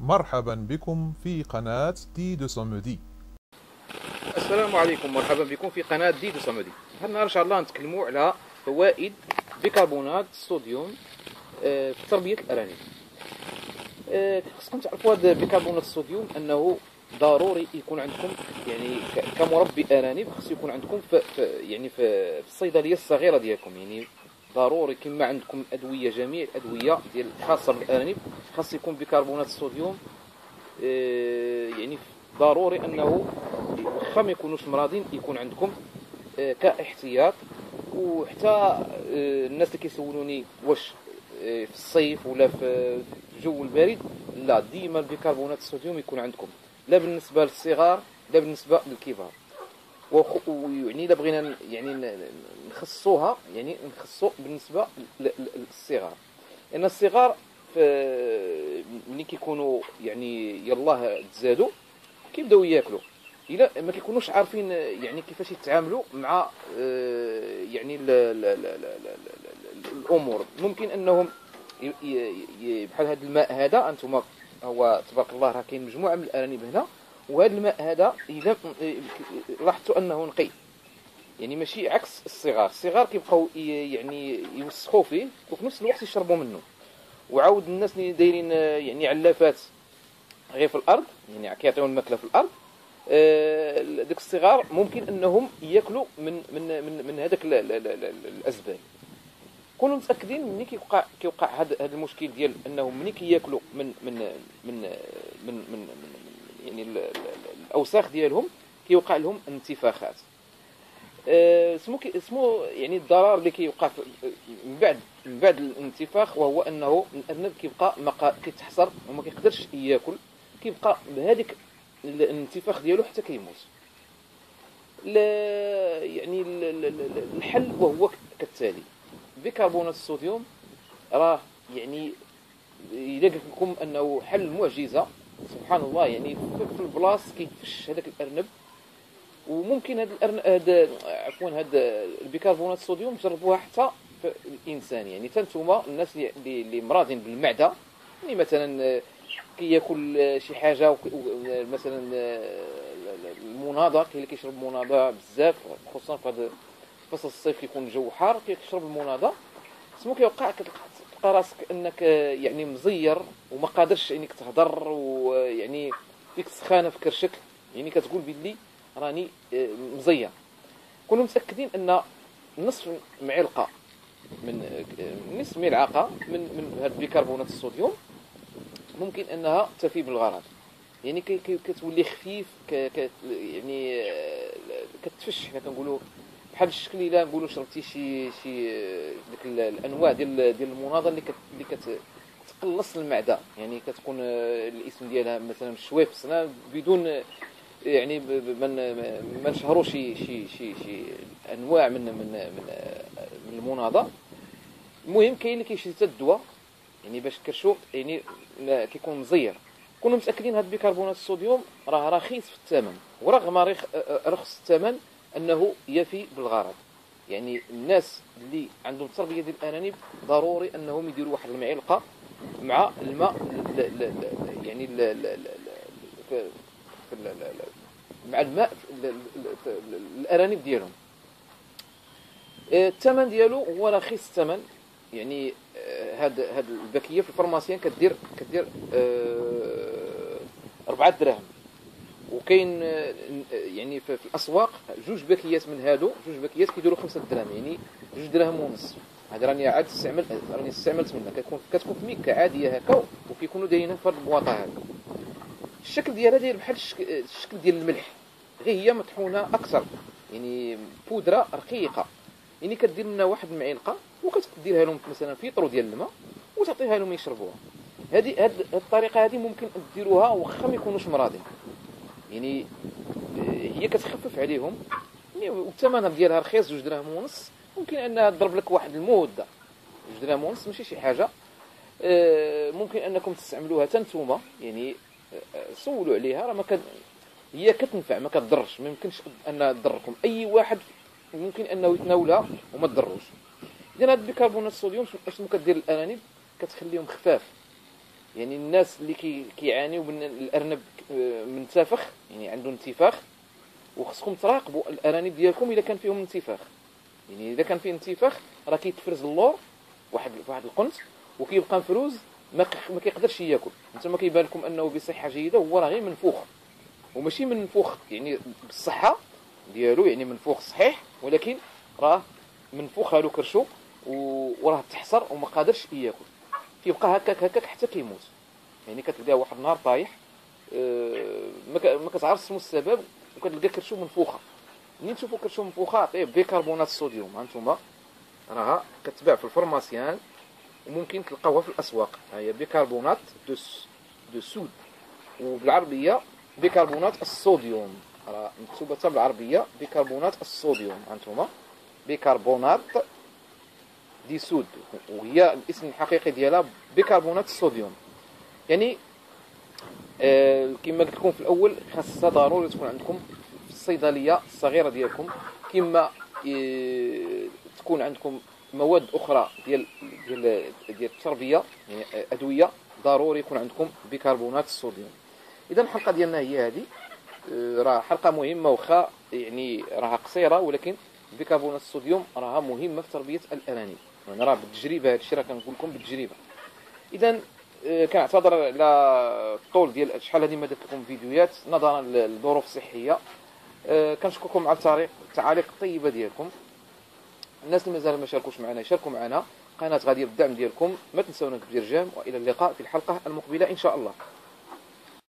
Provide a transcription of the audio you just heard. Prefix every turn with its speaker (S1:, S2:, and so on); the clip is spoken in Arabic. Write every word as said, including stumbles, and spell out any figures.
S1: مرحبا بكم في قناة دي دو سومودي.
S2: السلام عليكم، مرحبا بكم في قناة دي دو سومودي. هذا النهار ان شاء الله نتكلموا على فوائد بيكربونات الصوديوم آه، في تربية الأرانب. آه، خصكم تعرفوا هذا بيكربونات الصوديوم أنه ضروري يكون عندكم، يعني كمربي أرانب خص يكون عندكم في, في يعني في, في الصيدلية الصغيرة ديالكم. يعني ضروري كما عندكم أدوية، جميع الأدوية ديال خاصة بالأرانب خاص يكون بيكربونات الصوديوم. آه، يعني ضروري أنه واخا ما يكونوش مرضين يكون عندكم آه، كاحتياط. وحتى آه، الناس اللي كيسولوني واش آه، في الصيف ولا في الجو البارد، لا، ديما البيكربونات الصوديوم يكون عندكم، لا بالنسبه للصغار لا بالنسبه للكبار. ويعني الا بغينا يعني نخصوها، يعني نخصو بالنسبه للصغار، لان الصغار ملي كيكونوا يعني يلاه تزادوا كيبداو ياكلوا، الا ما كيكونوش عارفين يعني كيفاش يتعاملوا مع آه، يعني ال ال ال ال ال الامور. ممكن انهم بحال هذا الماء هذا، انتم هو تبارك الله راه كاين مجموعه من الارانب هنا، وهذا الماء هذا اذا لاحظتوا انه نقي، يعني ماشي عكس الصغار. الصغار كيبقاو يعني يوسخوا فيه وفي نفس الوقت يشربوا منه. وعاود الناس اللي دايرين يعني علافات غير في الارض، يعني كيعطيون الماكله في الارض، آه، ديك الصغار ممكن انهم ياكلوا من من من من هذاك الازبال. كونوا متاكدين ملي كيوقع كيوقع هذا هذا المشكل ديال انهم ملي كياكلوا من من من من من, من يعني ال- ال- الاوساخ ديالهم كيوقع لهم انتفاخات. آه، اسمو كي اسمو يعني الضرر اللي كيوقع في- من بعد من بعد الانتفاخ، وهو انه الارنب كيبقى ما كيتحصر وما كيقدرش ياكل، كيبقى بهذيك الانتفاخ ديالو حتى كيموت. لا- يعني ال- ال- ال- الحل وهو كالتالي: بيكربونات الصوديوم راه يعني الا قلت لكم انه حل معجزه، سبحان الله، يعني في في البلاص كيتفش هذاك الارنب. وممكن هذا الأرن... هذا عفوا هذا البيكربونات الصوديوم جربوها حتى في الانسان. يعني حتى نتوما الناس اللي اللي مرضين بالمعده، يعني مثلا كياكل شي حاجه وك... مثلا المناضه، كاين اللي كيشرب مناضه بزاف، خصوصا في هذا فصل الصيف كيكون الجو حار كيشرب المناضه. سمو كيوقع كتلقى راسك انك يعني مزير وما قادرش انك تهضر، ويعني فيك سخانه في كرشك، يعني كتقول بلي راني مزير. كونوا متاكدين ان نصف معلقه من نصف ملعقه من من هاد بيكربونات الصوديوم ممكن انها تفي بالغرض. يعني كي كي كتولي خفيف، ك ك يعني آه، كتفش، حنا كنقولوا بحال الشكل الا نقولوا شربتي شي شي آه، ديك ال- الانواع ديال ديال المناضه اللي كت اللي كتقلص المعده. يعني كتكون آه، الاسم ديالها مثلا الشويفس، بدون آه، يعني ب- ب- من ما نشهروا شي شي شي شي انواع من من من آه، من المناضه. المهم كاين اللي كيشري حتى الدواء، يعني باش كرشو يعني لا- كيكون مزير. كونوا متاكدين هاد بيكربونات الصوديوم راه رخيص في الثمن، ورغم رخ- رخص الثمن انه يفي بالغرض. يعني الناس اللي عندهم تربيه ديال الارانب ضروري انهم يديروا واحد المعلقه مع الماء، ل- ل- ل- يعني ل- ل- ل- ل- في- في ال- ال- ال- مع الماء ل- ل- في الارانب ديالهم. آه، الثمن ديالو هو رخيص الثمن. يعني آه، هاد هاد الباكيه في الفارماسيان كدير كدير آه، أربعة دراهم. وكاين آه، يعني في في الاسواق جوج باكيات من هادو، جوج باكيات كيديروا خمسة دراهم، يعني جوج دراهم ونص. هذا راني عاد استعمل راني استعملت منها، كتكون كتكون في ميكا عاديه هكا، وكيكونوا دايرينها في هاد البواطه هذا. الشكل ديالها داير بحال الشكل, الشكل ديال الملح، غير هي مطحونه اكثر، يعني بودره رقيقه. يعني كدير لنا واحد المعلقه وكتديرها لهم مثلا في طرو ديال الماء وتعطيها لهم يشربوها. هذه هذه الطريقه هذه ممكن ديروها واخا ما يكونوش مرضين، يعني آه، هي كتخفف عليهم. يعني والثمن ديالها رخيص، جوج دراهم ونص. ممكن انها تضرب لك واحد المده، جوج دراهم ونص ماشي شي حاجه. آه، ممكن انكم تستعملوها حتى نتوما، يعني آه، سولوا عليها، راه ما كد... هي كتنفع ما كتضرش، ما يمكنش انها تضركم. اي واحد ممكن انه يتناولها وما تضروش. اذا هاد بيكربونات الصوديوم اشنو كدير الارانب؟ كتخليهم خفاف، يعني الناس اللي كي كيعانيو من الارنب من التفخ، يعني عنده انتفاخ، وخصكم تراقبوا الارانب ديالكم الا كان فيهم انتفاخ. يعني اذا كان فيه انتفاخ راه كيتفرز اللور واحد واحد القنت وكيبقى مفروز، ما ما كيقدرش ياكل. انت ما كيبان لكم انه بصحه جيده، هو راه غير منفوخ، وماشي منفوخ يعني بالصحه ديالو، يعني منفوخ صحيح، ولكن راه منفوخ له كرشو وراه تحصر وما قادرش ياكل، كيبقى هكاك هكاك حتى كيموت. يعني كتلقاه واحد النهار طايح، ما كتعرفش شنو السبب، وكتلقى كرشو منفوخه. منين تشوفوا كرشو منفوخه عطيه بيكربونات الصوديوم. ها نتوما راها كتباع في الفرماسيان وممكن تلقاوها في الاسواق. ها هي بيكربونات دو دو سود، وبالعربيه بيكربونات الصوديوم، راه مكتوبه حتى بالعربيه بيكربونات الصوديوم. ها نتوما بيكربونات دي سود، وهي الاسم الحقيقي ديالها بيكربونات الصوديوم. يعني آه كما قلت لكم في الاول، خاصها ضروري تكون عندكم في الصيدليه الصغيره ديالكم، كما آه تكون عندكم مواد اخرى ديال ديال ديال التربيه، يعني ادويه، ضروري يكون عندكم بيكربونات الصوديوم. اذا الحلقه ديالنا هي هذه، آه راه حلقه مهمه، واخا يعني راها قصيره، ولكن بيكربونات الصوديوم راها مهمه في تربيه الارانب. يعني راه بالتجربه، هذا الشيء راه كنقول لكم بالتجربه. اذا كنعتذر على الطول ديال شحال هذه ما درت لكم فيديوهات نظرا للظروف الصحيه. كنشكركم على التعليق التعاليق الطيبه ديالكم. الناس اللي مازال ما شاركوش معنا يشاركوا معنا، قناه غاديه بالدعم ديالكم. ما تنسونا بالارجام، والى اللقاء في الحلقه المقبله ان شاء الله.